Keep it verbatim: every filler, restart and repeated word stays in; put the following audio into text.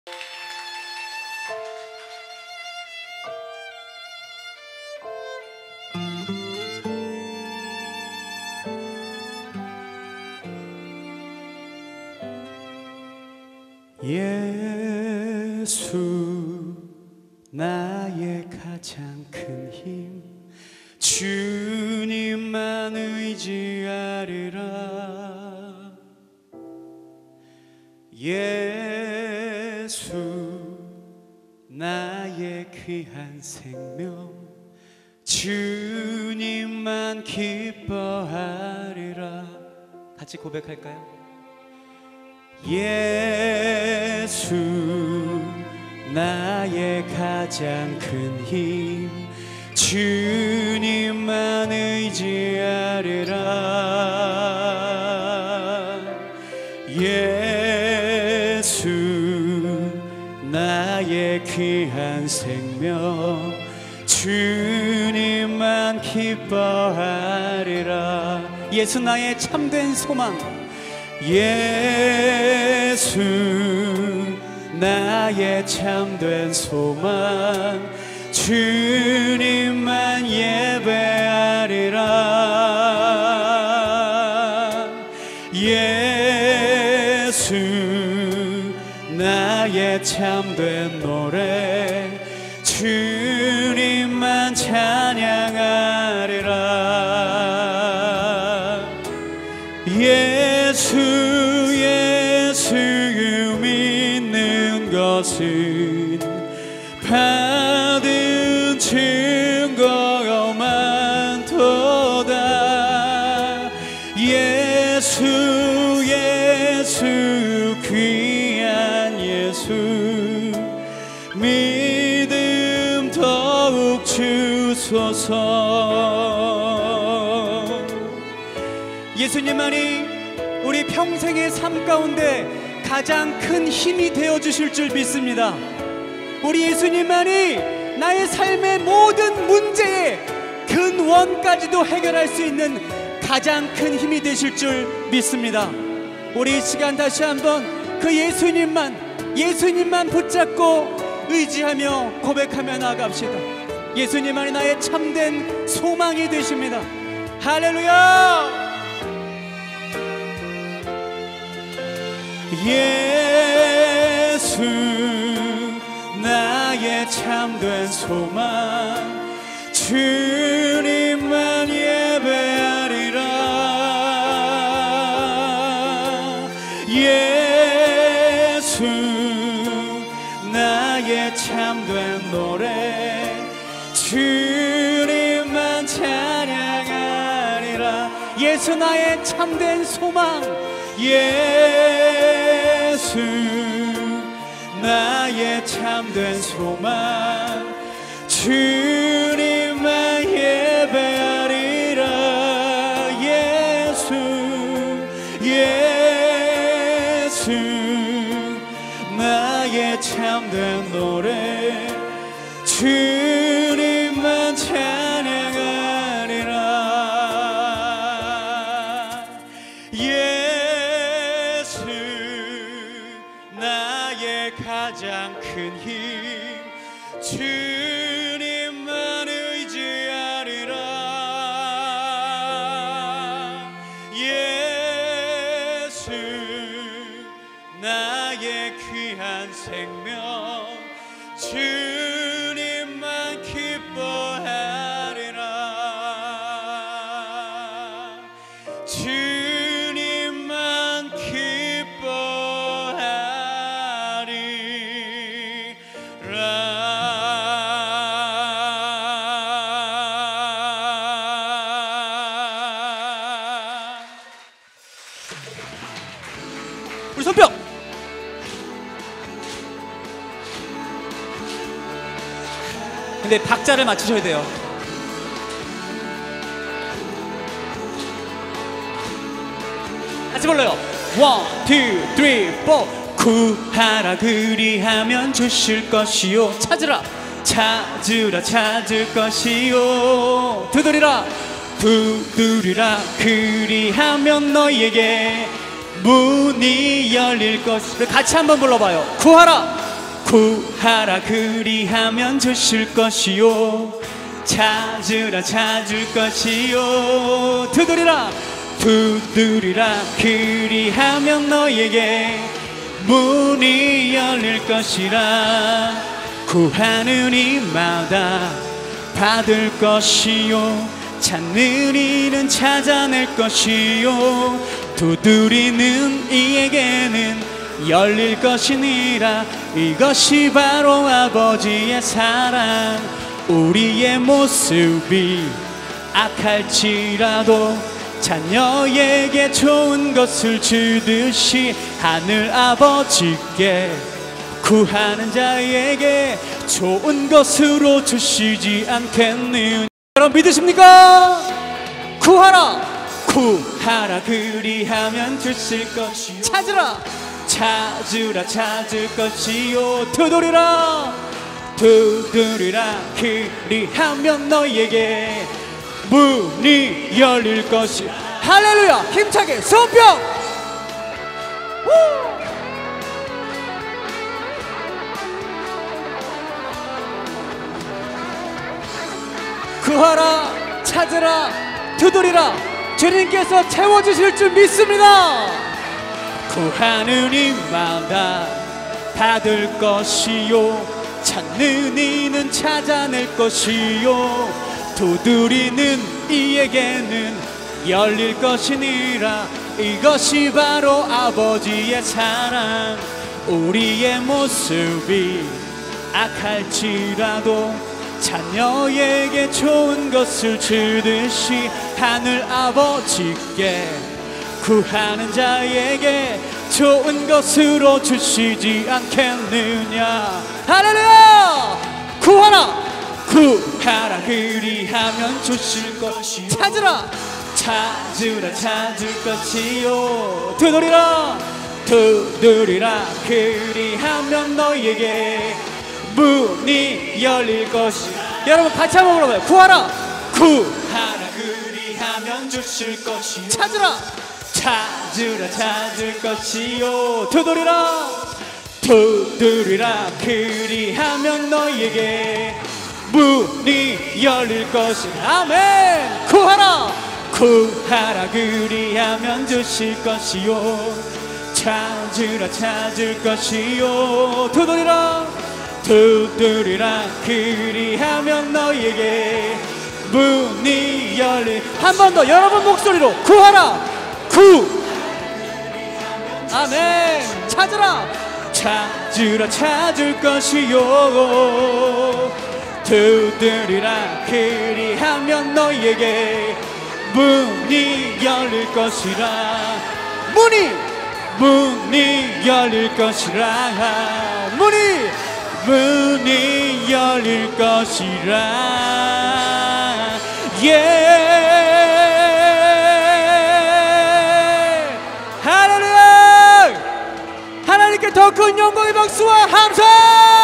예수 나의 가장 큰 힘, 주님만 의지하리라. 예수 나의 귀한 생명, 주님만 기뻐하리라. 같이 고백할까요? 예수 나의 가장 큰 힘, 주님만 의지하리라. 예수 나의 귀한 생명, 주님만 기뻐하리라. 예수 나의 참된 소망, 예수 나의 참된 소망, 주님만 예배하리라. 예수 나의 참된 노래, 주님만 찬양하리라. 예수 예수 믿는 것은 받은 증거가 많도다. 예수 예수 귀한 예수, 믿음 더욱 주소서. 예수님만이 우리 평생의 삶 가운데 가장 큰 힘이 되어주실 줄 믿습니다. 우리 예수님만이 나의 삶의 모든 문제의 근원까지도 해결할 수 있는 가장 큰 힘이 되실 줄 믿습니다. 우리 이 시간 다시 한번 그 예수님만 예수님만 붙잡고 의지하며 고백하며 나아갑시다. 예수님만이 나의 참된 소망이 되십니다. 할렐루야. 예수 나의 참된 소망, 주님만 예배하리라. 예수 나의 참된 노래, 주님만 찬양하리라. 예수 나의 참된 소망, 예수 나의 참된 소망, 주님만 예배하리라. 예수 예수 나의 참된 노래, 주님만 찬양하리라. 예수 나의 가장 큰 힘, 주님만 의지하리라. 예수 나의 귀한 생명, 주님만 기뻐하리라. 주님만 기뻐하리라. 우리 손뼉! 근데 박자를 맞추셔야 돼요. 같이 불러요. 원, 투, 쓰리, 포. 구하라 그리하면 주실 것이요, 찾으라 찾으라 찾을 것이요, 두드리라 두드리라 그리하면 너희에게 문이 열릴 것이요. 같이 한번 불러봐요. 구하라 구하라 그리하면 주실 것이요 찾으라 찾을 것이요 두드리라 두드리라 그리하면 너에게 문이 열릴 것이라 구하는 이마다 받을 것이요 찾는 이는 찾아낼 것이요 두드리는 이에게는 열릴 것이니라 이것이 바로 아버지의 사랑 우리의 모습이 악할지라도 자녀에게 좋은 것을 주듯이 하늘 아버지께 구하는 자에게 좋은 것으로 주시지 않겠느냐 여러분 믿으십니까? 구하라 구하라 그리하면 주실 것이요 찾으라 찾으라 찾을 것이요 두드리라 두드리라 그리하면 너에게 문이 열릴 것이 할렐루야 힘차게 손뼉 구하라 찾으라 두드리라 주님께서 채워주실 줄 믿습니다 구하는 이마다 받을 것이요 찾는 이는 찾아낼 것이요 두드리는 이에게는 열릴 것이니라 이것이 바로 아버지의 사랑 우리의 모습이 악할지라도 자녀에게 좋은 것을 주듯이 하늘 아버지께 구하는 자에게 좋은 것으로 주시지 않겠느냐 할렐루야 구하라 구하라 그리하면 주실 것이요 찾으라 찾으라 찾을 것이요 두드리라 두드리라 그리하면 너에게 문이 열릴 것이 여러분 같이 한번 물어봐요 구하라 구하라 그리하면 주실 것이요 찾으라 찾으라 찾을 것이요 두드리라 두드리라 그리하면 너에게 문이 열릴 것이 아멘 구하라 구하라 그리하면 주실 것이요 찾으라 찾을 것이요 두드리라 두드리라 그리하면 너에게 문이 열릴 한 번 더 여러분 목소리로 구하라 구 아멘 찾으라 찾으라 찾을 것이요 두드리라 그리하면 너에게 문이 열릴 것이라 문이 문이 열릴 것이라 문이 문이 열릴 것이라 예 하나님께 더 큰 영광의 박수와 함성